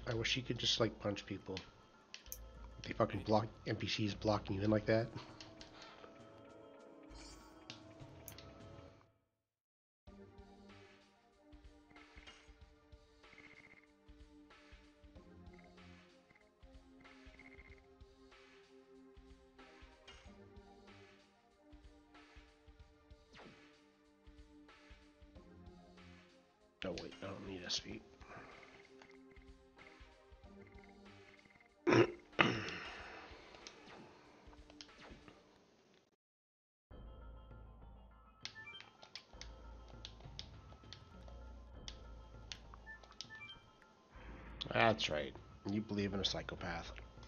I wish you could just like punch people. They fucking block NPCs blocking you in like that. Oh wait, I don't need SP. That's right. You believe in a psychopath.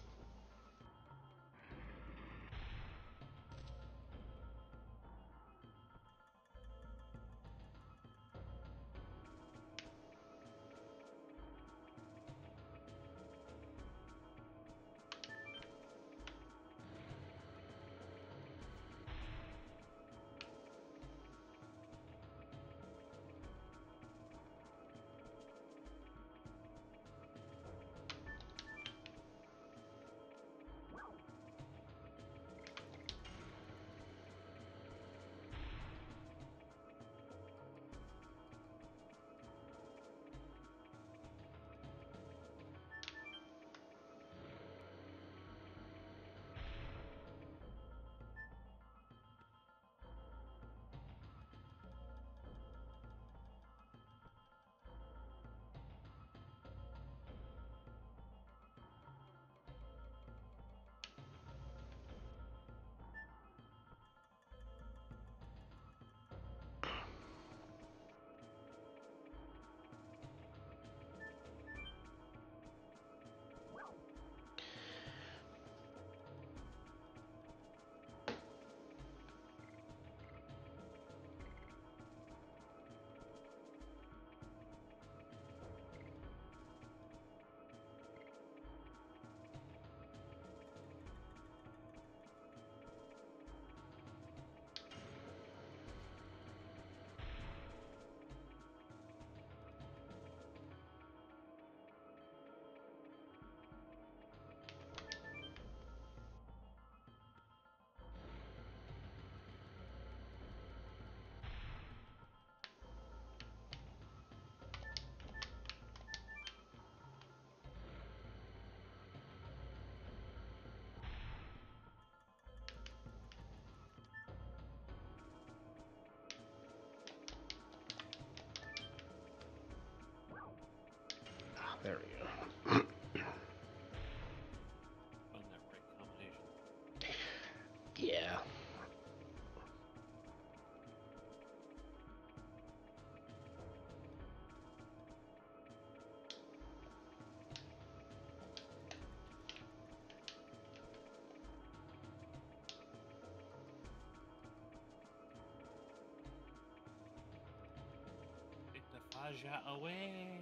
There we go. Find that right combination. Yeah. Take the Faja away.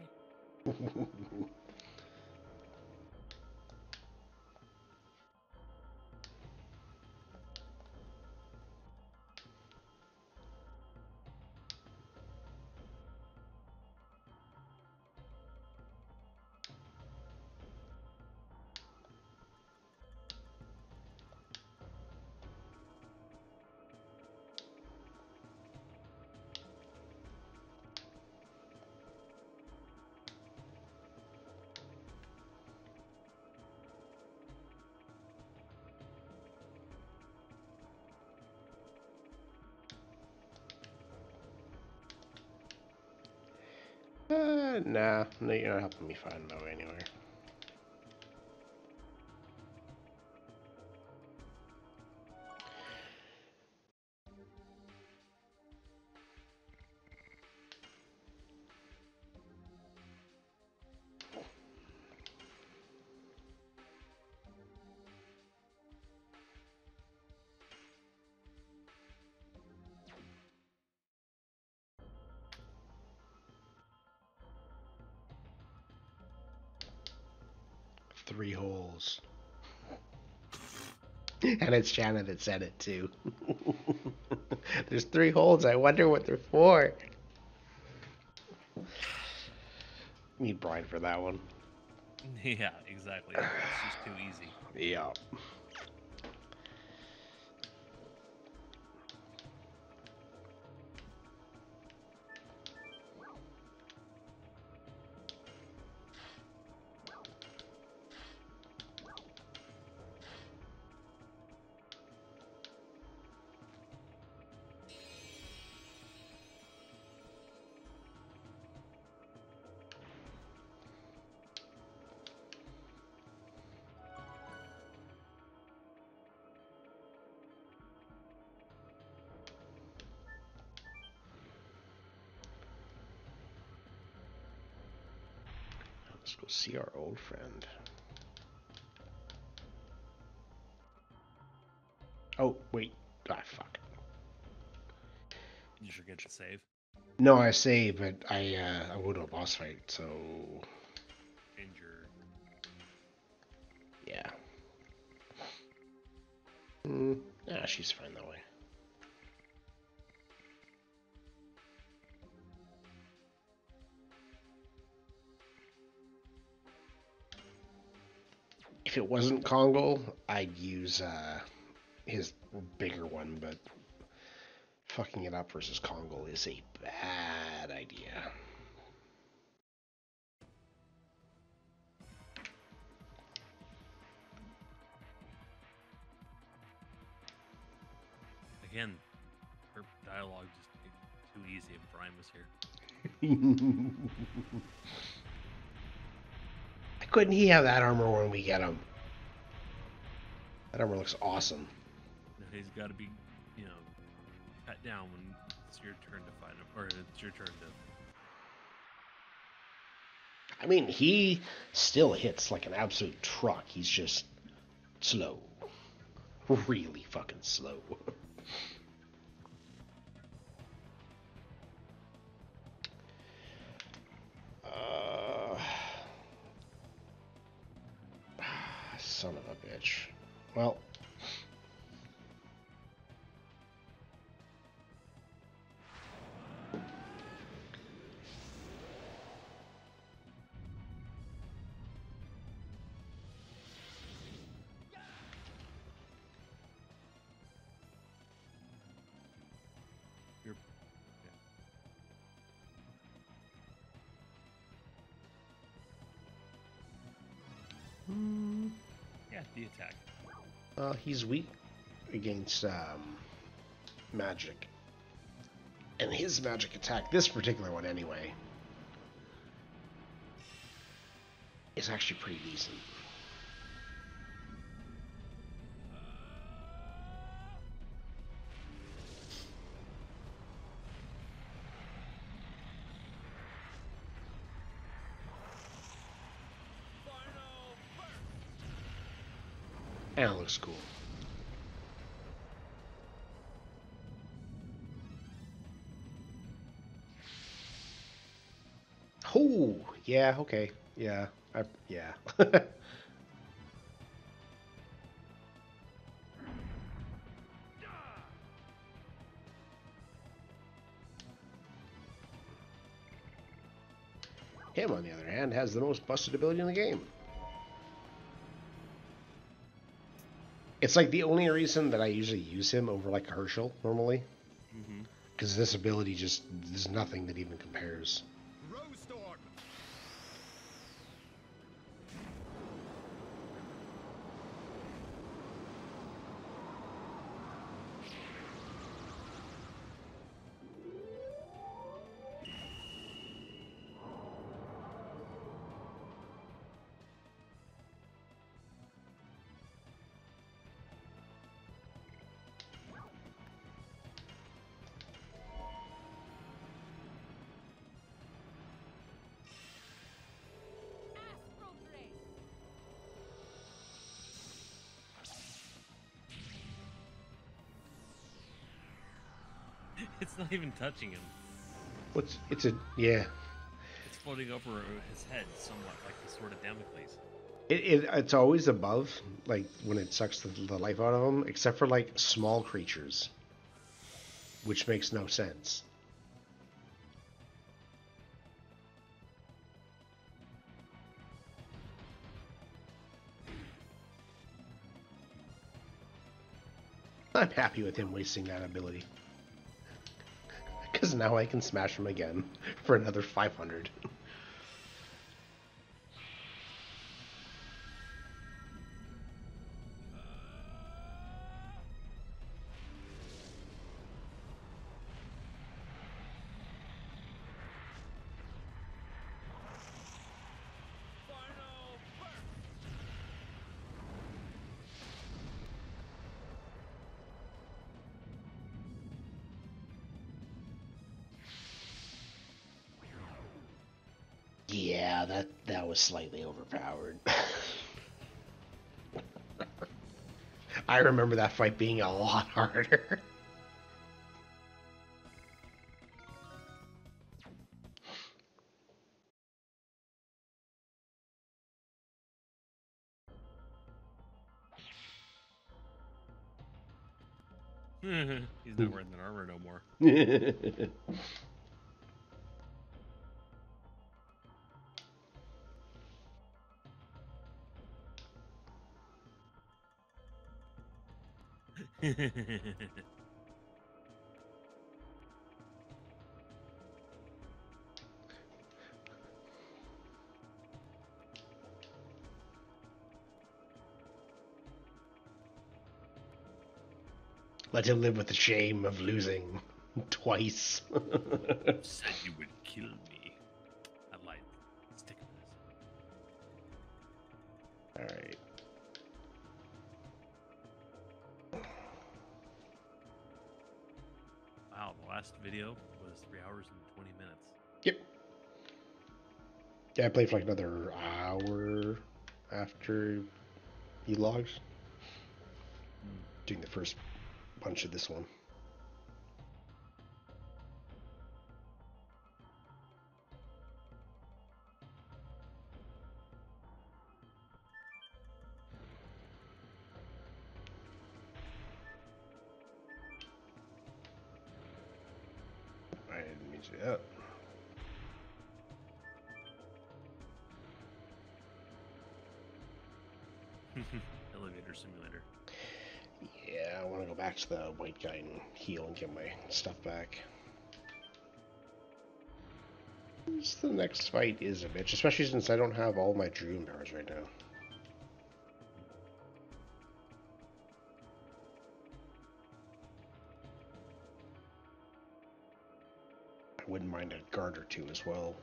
Nah, no, you're not helping me find Mo anywhere. Three holes. And it's Shanna that said it too. There's three holes. I wonder what they're for. Need Brian for that one. Yeah, exactly. It's just too easy. Yeah. Let's go see our old friend. Oh, wait. Ah, fuck. You forget to save. No, I saved, but I go to a boss fight, so Injure. yeah. Yeah, she's fine that way. If it wasn't Kongol, I'd use his bigger one, but fucking it up versus Kongol is a bad idea. Again, her dialogue just too easy if Brian was here. Couldn't he have that armor when we get him? That armor looks awesome. You know, he's got to be, you know, cut down when it's your turn to fight him, or it's your turn to. I mean, he still hits like an absolute truck. He's just slow. Really fucking slow. uh, son of a bitch. Well. You're, yeah, the attack. He's weak against magic. And his magic attack, this particular one anyway, is actually pretty decent. And it looks cool. Oh, yeah, okay. Yeah, yeah. Him, on the other hand, has the most busted ability in the game. It's like the only reason that I usually use him over like Herschel normally. Because this ability just, there's nothing that even compares. It's not even touching him. It's a, yeah. It's floating over his head, somewhat like the sword of Damocles. It's always above, like when it sucks the life out of him, except for like small creatures, which makes no sense. I'm happy with him wasting that ability. Because now I can smash him again for another 500. Yeah, that was slightly overpowered. I remember that fight being a lot harder. He's not wearing that armor no more. Let him live with the shame of losing twice. Said you would kill me. I lied. Stick with this. Alright. Wow, the last video was 3 hours and 20 minutes. Yep. Yeah, I played for like another hour after he logs. Doing the first bunch of this one. I didn't mean to do that. Elevator simulator. Yeah, I want to go back to the white guy and heal and get my stuff back. The next fight is a bitch, especially since I don't have all my Dragoon powers right now. I wouldn't mind a guard or two as well.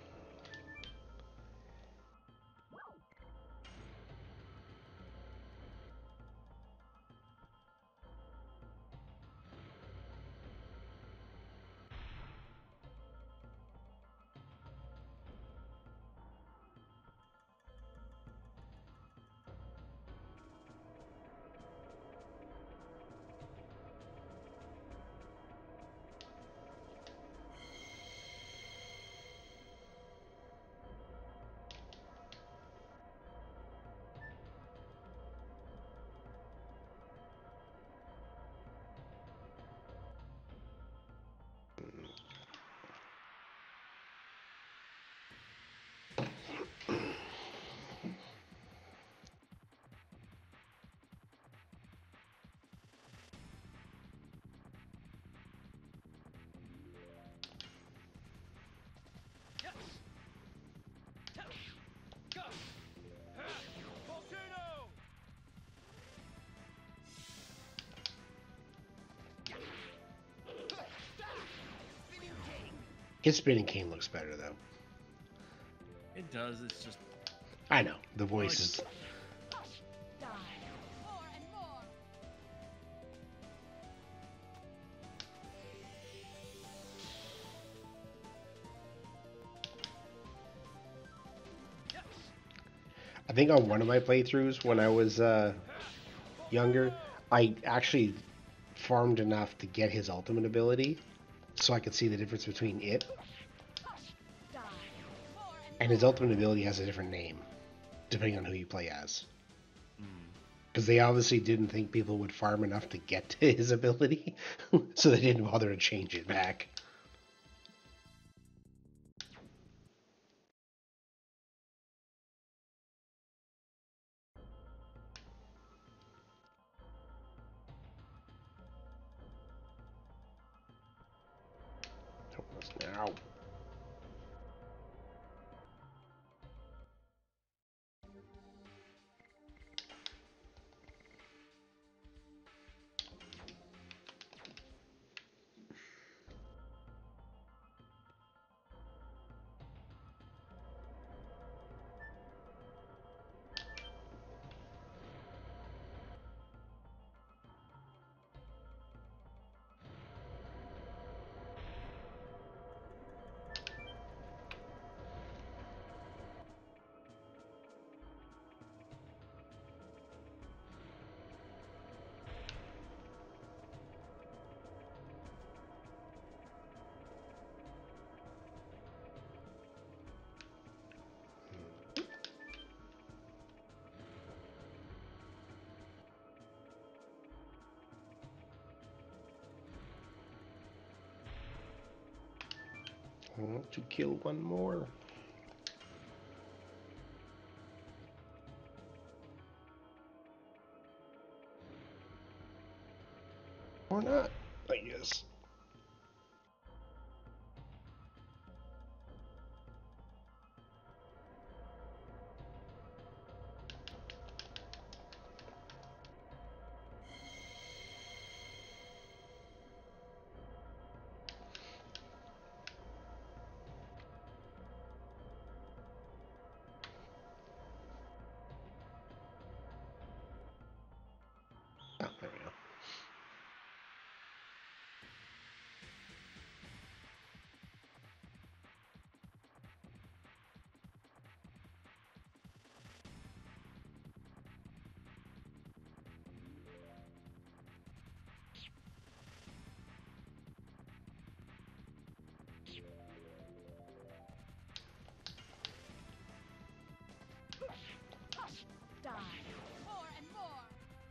His spinning cane looks better though. It does, it's just... I know, the voice is... I think on one of my playthroughs when I was younger, I actually farmed enough to get his ultimate ability so I could see the difference between it and his ultimate ability has a different name depending on who you play as. Because they obviously didn't think people would farm enough to get to his ability, so they didn't bother to change it back. us now. I want to kill one more. Or not, I guess. Oh, there we go. Die. More and more.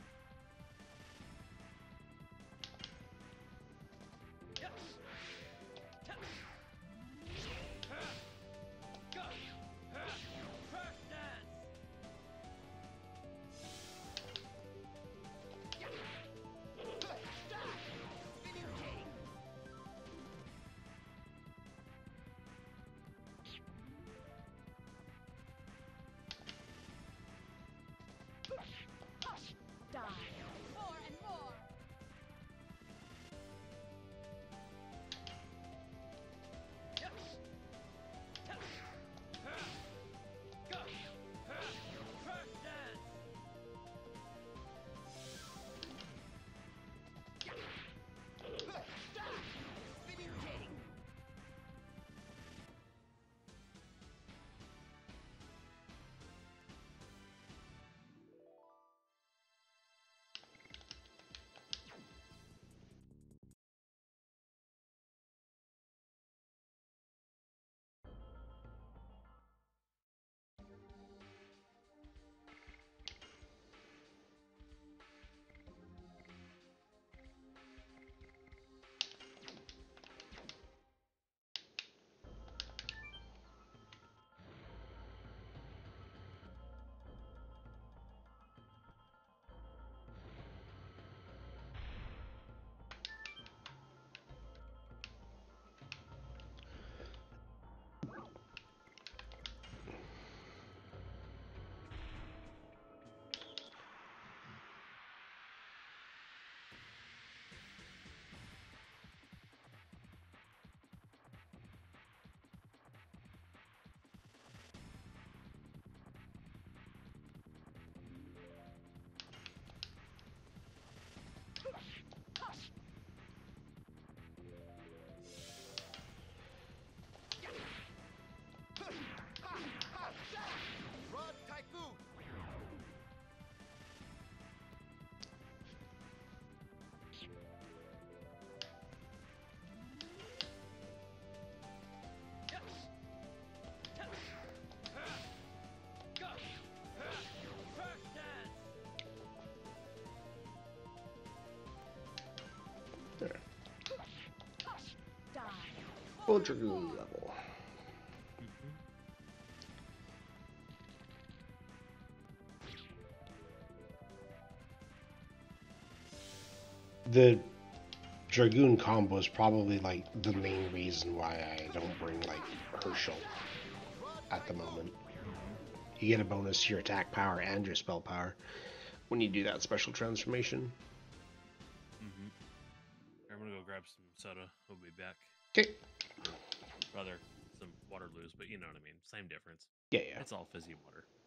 Die. More and more. There. Die. Full Dragoon level. The Dragoon combo is probably like the main reason why I don't bring like Herschel at the moment. You get a bonus to your attack power and your spell power when you do that special transformation. I'm gonna go grab some soda. We'll be back. Okay. Rather, some Waterloos, but you know what I mean. Same difference. Yeah, yeah. It's all fizzy water.